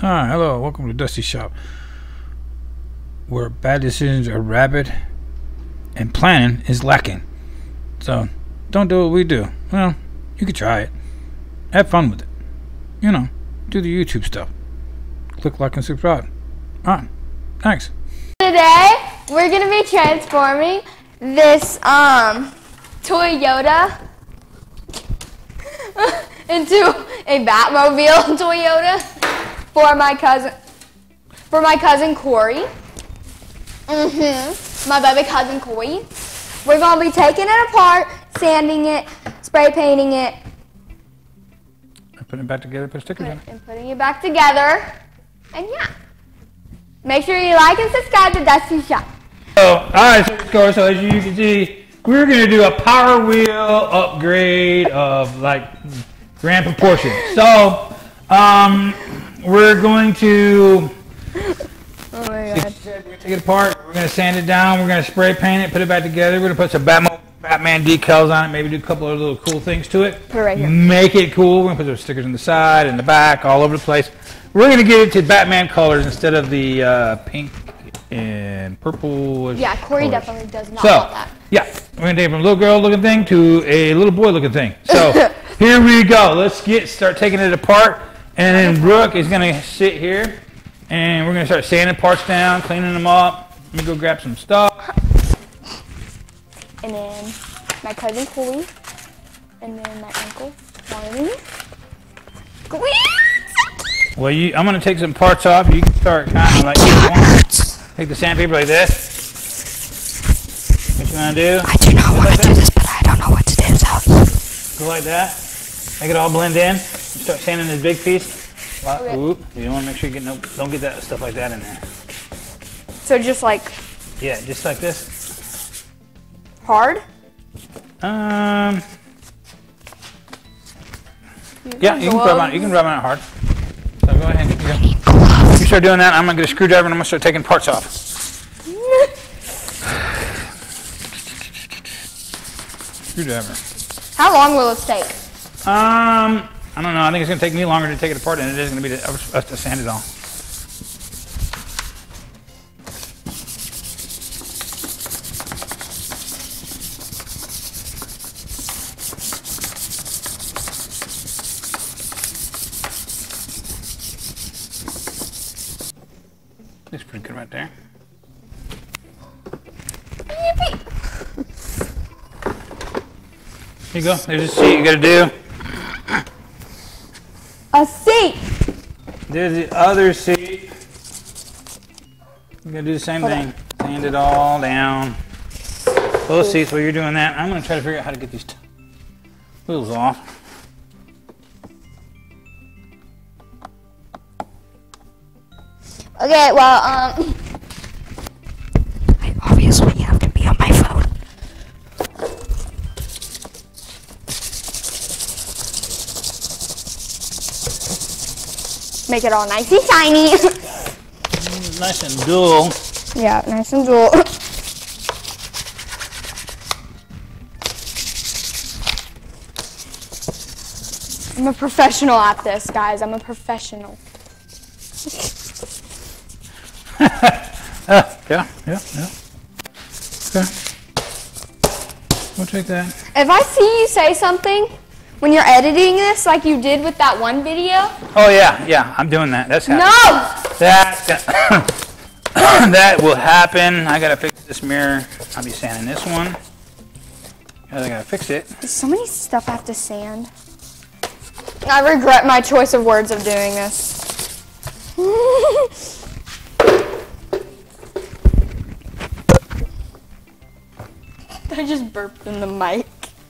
Hi, hello, welcome to Dusty Shop, where bad decisions are rabid and planning is lacking. So, don't do what we do. Well, you could try it. Have fun with it. You know, do the YouTube stuff. Click like and subscribe. Alright, thanks. Today, we're going to be transforming this Toyota into a Batmobile Toyota for my cousin Corey. My baby cousin Corey. We're going to be taking it apart, sanding it, spray painting it, Putting it back together, put stickers on it. and putting it back together. And yeah. Make sure you like and subscribe to Dusty Shop. Alright, so as you can see, we're going to do a Power Wheel upgrade of like grand proportions. So, we're going to Oh my god. take it apart, we're going to sand it down, we're going to spray paint it, put it back together, we're going to put some Batman decals on it, maybe do a couple of little cool things to it. Put it right here. Make it cool. We're going to put those stickers on the side and the back, all over the place. We're going to get it to Batman colors instead of the pink and purple. Yeah, Corey colors. definitely does not want that. Yeah, we're going to take it from a little girl looking thing to a little boy looking thing. So, here we go. Let's start taking it apart. And then Brooke is going to sit here. And we're going to start sanding parts down, cleaning them up. Let me go grab some stuff. And then my cousin Corey. And then my uncle Marley. Well, I'm going to take some parts off. You can start kind of like you want. Take the sandpaper like this. What you want to do? I do not want to do this, but I don't know what to do, so. Go like that. Make it all blend in. Start sanding this big piece. Okay. Oop. You want to make sure you don't get that stuff like that in there. So just like Yeah, just like this. hard? Yeah, you can rub on it. You can rub on it hard. So go ahead. You start doing that. I'm gonna get a screwdriver and I'm gonna start taking parts off. Screwdriver. How long will this take? I don't know. I think it's gonna take me longer to take it apart than it is gonna be to us to sand it all. Looks pretty good right there. Here you go. There's a seat you gotta do. A seat! There's the other seat. You're gonna do the same thing. Sand it all down. Both seats. While you're doing that, I'm gonna try to figure out how to get these wheels off. Okay, well, I obviously have to be on my phone. make it all nice and shiny. Nice and dull. Yeah, nice and dull. I'm a professional at this, guys. I'm a professional. Yeah. Okay. We'll take that. If I see you say something when you're editing this, like you did with that one video, Oh yeah, I'm doing that. That's happening. no! That will happen. I gotta fix this mirror. I'll be sanding this one. I gotta fix it. There's so many stuff I have to sand. I regret my choice of words of doing this. I just burped in the mic.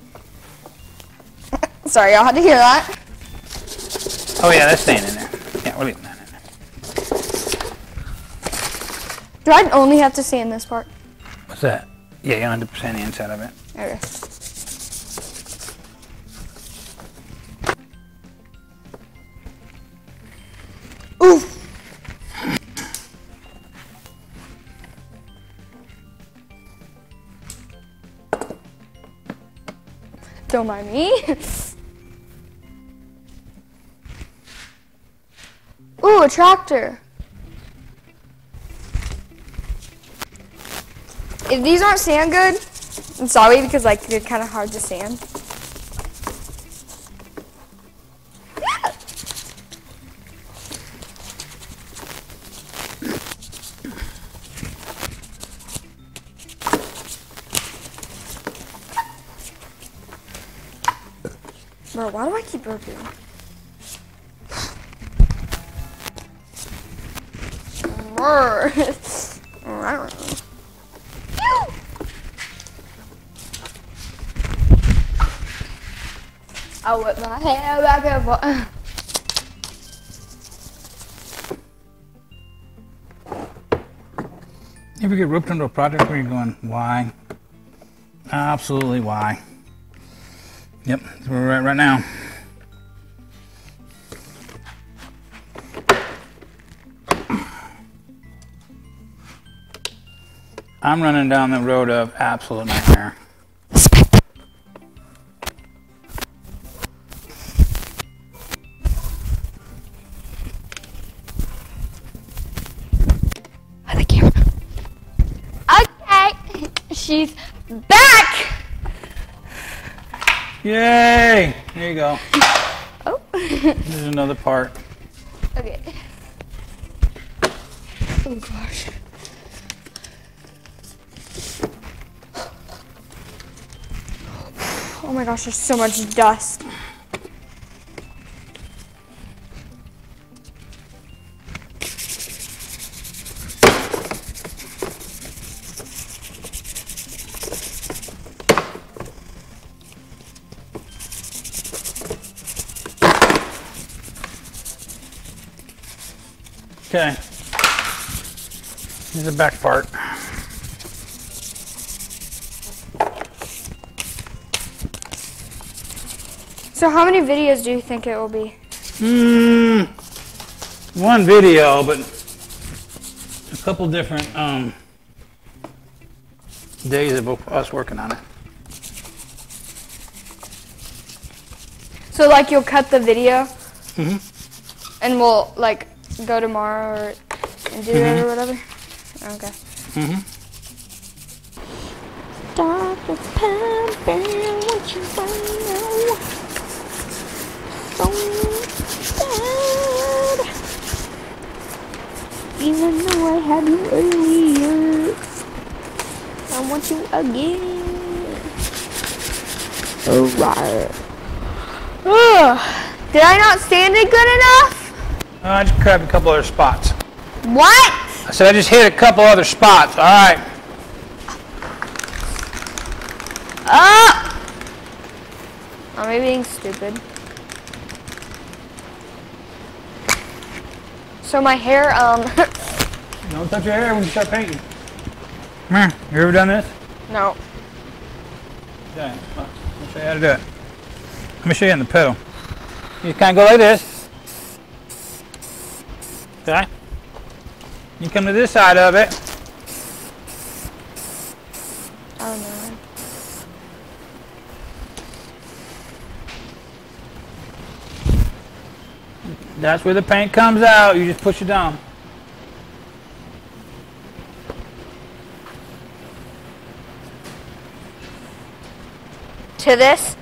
Sorry, y'all had to hear that. Oh yeah, that's staying in there. Yeah, we're leaving that in there. Do I only have to sand this part? What's that? Yeah, you don't have to sand the inside of it. Okay. Oof. Don't mind me. Ooh, a tractor. If these aren't sand good, I'm sorry because like they're kind of hard to sand. Yeah. Bro, why do I keep burping? I whip my hair back and forth. You ever get roped into a project where you're going, why? Absolutely why? Yep, that's where we're at right now. I'm running down the road of absolute nightmare. Okay, she's back. Yay! There you go. Oh. This is another part. Okay. Oh gosh. Oh my gosh, there's so much dust. Okay. Here's the back part. So how many videos do you think it will be? One video, but a couple different days of us working on it. So like you'll cut the video Mm-hmm. and we'll like go tomorrow or and do it or whatever? Okay. Mm-hmm. Dr. Pepper, what you want now? So bad. Even though I had you earlier, I want you again. Alright. Ugh. Did I not stand it good enough? I just grabbed a couple other spots. What? I said I just hit a couple other spots. All right. Am I being stupid? So my hair, Don't touch your hair when you start painting. Come here. You ever done this? no. Okay. Let me show you how to do it. Let me show you in the pedal. You kind of go like this. Okay. You come to this side of it. Oh no. That's where the paint comes out. You just push it down. To this?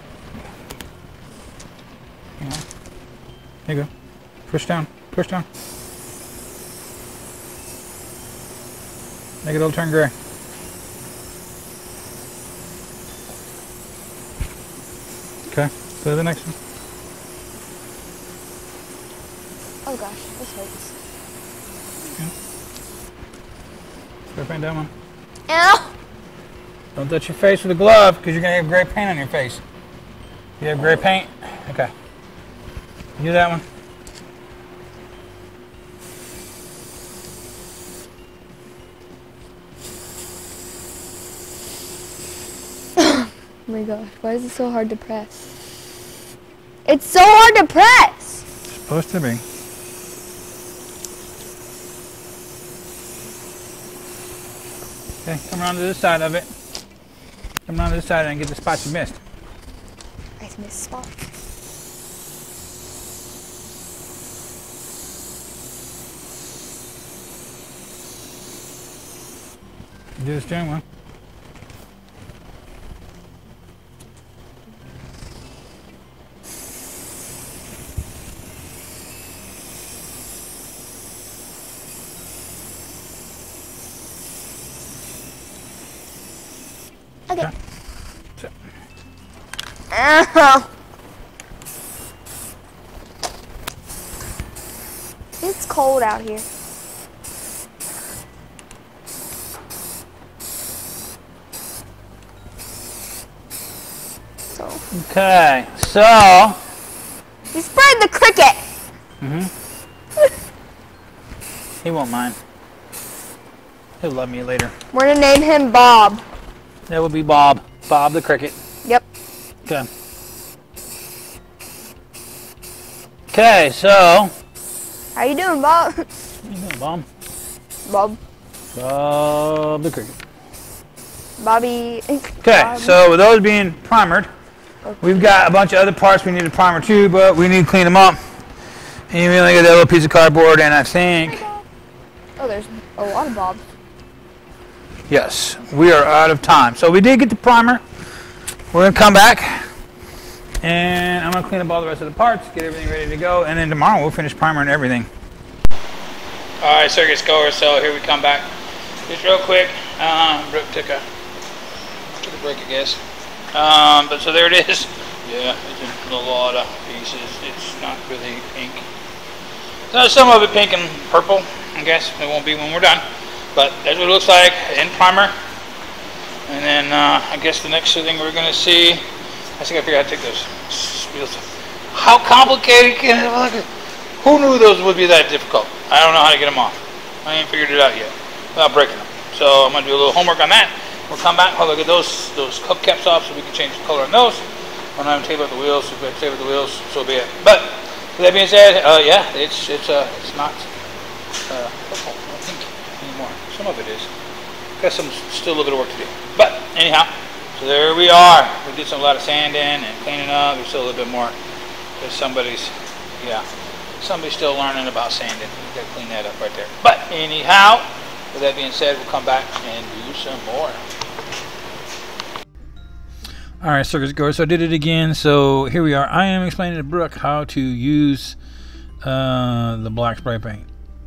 There you go. Push down. Push down. Make it all turn gray. Okay. Go to the next one. Oh gosh, this hurts. Go paint that one. Ow! Don't touch your face with a glove because you're going to have gray paint on your face. You have gray paint? Okay. Do that one. Oh my gosh, why is it so hard to press? It's so hard to press! It's supposed to be. Okay, come around to this side of it. Come around to this side and get the spots you missed. I missed spot. Do the steering wheel. Okay. Okay. So, Ow. It's cold out here. So okay, so. you sprayed the cricket. He won't mind. He'll love me later. We're gonna name him Bob. That would be Bob. Bob the cricket. Yep. Okay. Okay, so. How you doing, Bob? What you doing, Bob? Bob. Bob the cricket. Bobby. Okay, so with those being primered, we've got a bunch of other parts we need to primer too, but we need to clean them up. And you really get that little piece of cardboard, and I think, Oh, there's a lot of Bobs. yes, we are out of time. So we did get the primer. We're going to come back, and I'm going to clean up all the rest of the parts, get everything ready to go, and then tomorrow we'll finish primering everything. All right, circuit goers, so here we come back. Just real quick, Brooke took a break, I guess. But so there it is. Yeah, it's in a lot of pieces. It's not really pink. So some of it pink and purple, I guess. It won't be when we're done. But that's what it looks like in primer. And then I guess the next thing we're going to see, I think I figured out how to take those wheels. How complicated can it look? Who knew those would be that difficult? I don't know how to get them off. I ain't figured it out yet without breaking them. So I'm going to do a little homework on that. We'll come back, we'll get those hubcaps off so we can change the color on those. When I'm tape out the wheels, if we have to tape out the wheels, so be it. But with that being said, yeah, it's not purple, I think, anymore. Some of it is. Got still a little bit of work to do. But anyhow, so there we are. We did a lot of sanding and cleaning up. There's still a little bit more because somebody's still learning about sanding. We got to clean that up right there. But anyhow, with that being said, we'll come back and do some more. Alright, circuit goers, so I did it again. So here we are. I am explaining to Brooke how to use the black spray paint.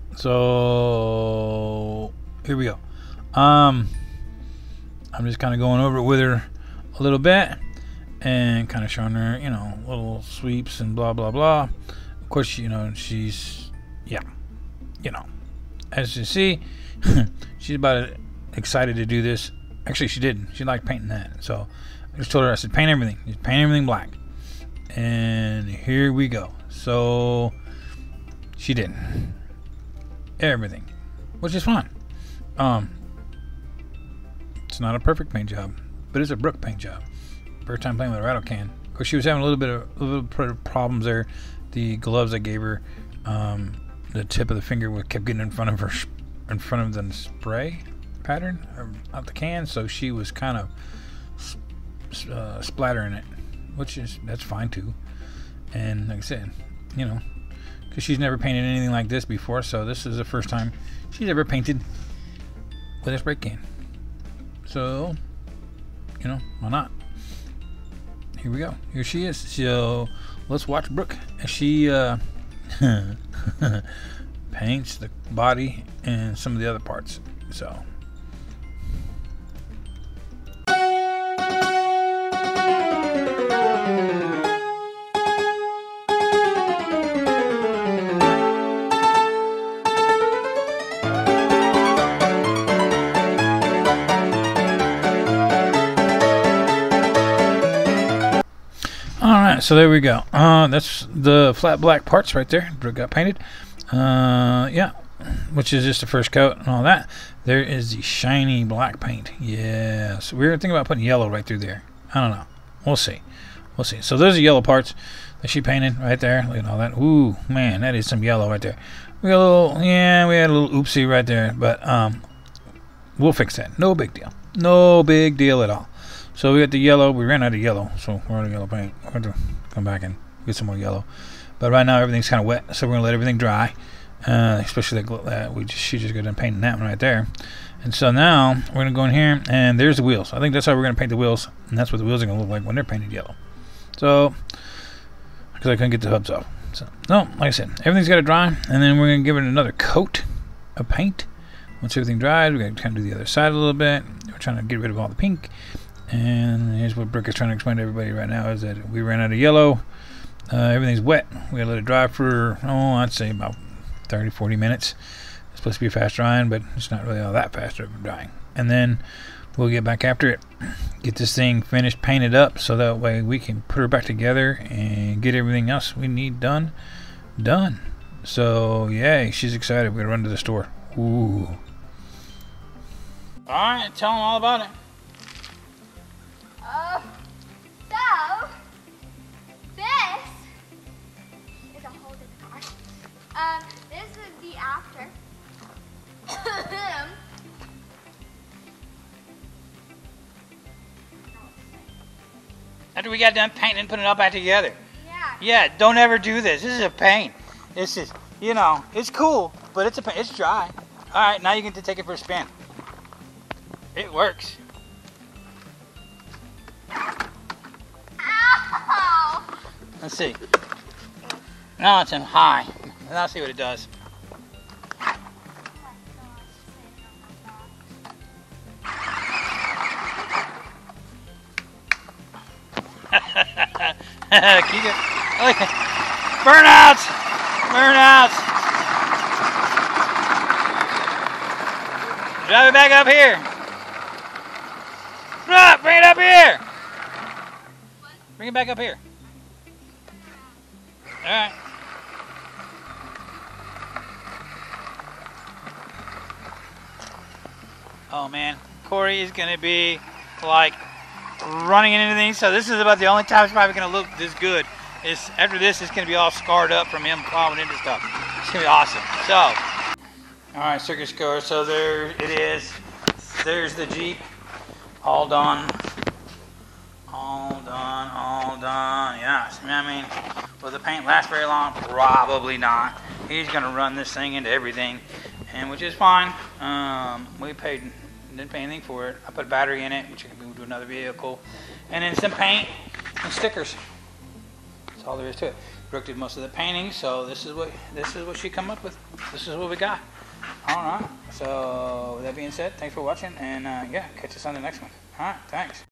So here we go. I'm just kind of going over it with her a little bit and kind of showing her, you know, little sweeps and blah blah blah. Of course, you know, she's, yeah, you know, as you see, she's about excited to do this. Actually, she didn't. She liked painting that. So I just told her, I said, paint everything. Just paint everything black. And here we go. So she did everything, which is fine. It's not a perfect paint job, but it's a Brooke paint job. First time playing with a rattle can. Of course, she was having a little bit of problems there. The gloves I gave her, the tip of the finger kept getting in front of her, in front of the spray pattern out the can, so she was kind of splattering it, that's fine too. And like I said, you know, because she's never painted anything like this before, so this is the first time she's ever painted with a spray can. So, you know, why not? Here we go. Here she is. So let's watch Brooke as she paints the body and some of the other parts. So. Alright, so there we go. That's the flat black parts right there. Brooke got painted. Yeah, which is just the first coat and all that. There is the shiny black paint. Yes, we were thinking about putting yellow right through there. I don't know. We'll see. We'll see. So those are yellow parts that she painted right there. Look at all that. Ooh, man, that is some yellow right there. We got a little, yeah, we had a little oopsie right there, but we'll fix that. No big deal. No big deal at all. So we got the yellow. We ran out of yellow, so we're out of yellow paint. We're going to come back and get some more yellow. But right now everything's kind of wet, so we're going to let everything dry. especially she just got done painting that one right there. And so now we're gonna go in here, and there's the wheels. I think that's how we're gonna paint the wheels, and that's what the wheels are gonna look like when they're painted yellow. So, because I couldn't get the hubs off. So, no, like I said, everything's got to dry, and then we're gonna give it another coat of paint. Once everything dries, we're gonna kind of do the other side a little bit. We're trying to get rid of all the pink. And here's what Brooke is trying to explain to everybody right now: is that we ran out of yellow. Everything's wet. We gotta let it dry for I'd say about 30-40 minutes. It's supposed to be fast drying, but it's not really all that fast drying. And then we'll get back after it, get this thing finished, painted up, so that way we can put her back together and get everything else we need done. So yay, she's excited. We're gonna run to the store. Ooh. All right, tell them all about it. So this is a whole different art. This is the after. After we got done painting and putting it all back together. Yeah. Yeah, don't ever do this. This is a pain. This is, it's cool, but it's dry. All right, now you get to take it for a spin. It works. Ow! Let's see. Now it's in high. Now see what it does. Keep it. Okay. Burnouts! Burnouts! Drive it back up here. Bring it up here. Bring it back up here. All right. Oh man, Corey is gonna be like running into things. So this is about the only time it's probably gonna look this good. Is after this, it's gonna be all scarred up from him plowing into stuff. It's gonna be awesome. So, all right, circus goers. So there it is. There's the Jeep, all done. All done, all done. Yes, I mean, will the paint last very long? Probably not. He's gonna run this thing into everything, and which is fine. We didn't pay anything for it. I put a battery in it, which can move to another vehicle, and then some paint and stickers. That's all there is to it. Brooke did most of the painting, so this is what she come up with. This is what we got. All right. So with that being said, thanks for watching, and yeah, catch us on the next one. All right, thanks.